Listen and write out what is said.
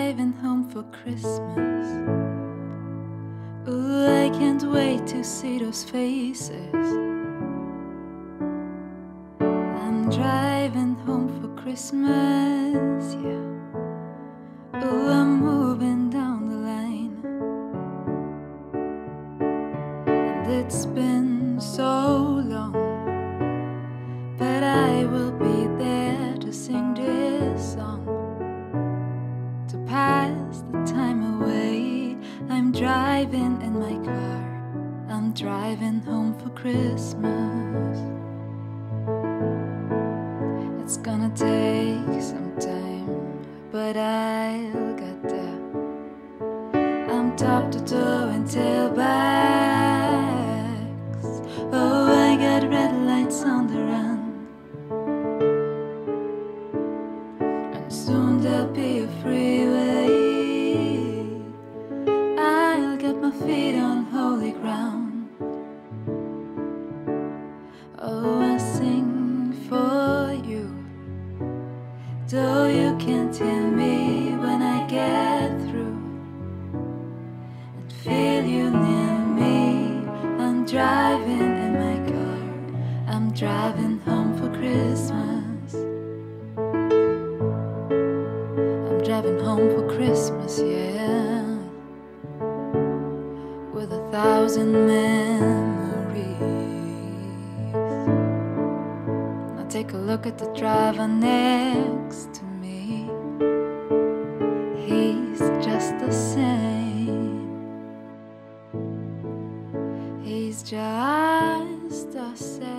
driving home for Christmas. Ooh, I can't wait to see those faces. I'm driving home for Christmas, yeah. Ooh, I'm moving down the line, and it's been so long, but I will be there to sing this song, to pass the time away. I'm driving in my car, I'm driving home for Christmas. It's gonna take some time, but I'll get there. I'm top to toe in tailbacks. Oh, I got red lights on the run, and soon there'll be a freeway. I'll get my feet on holy ground. Oh, I sing for you, though you can't hear me when I get through, and feel you near me. I'm driving in my car, I'm driving home for Christmas. I'm driving home for Christmas, yeah, with 1,000 memories. Now take a look at the driver next to me. He's just the same. He's just the same.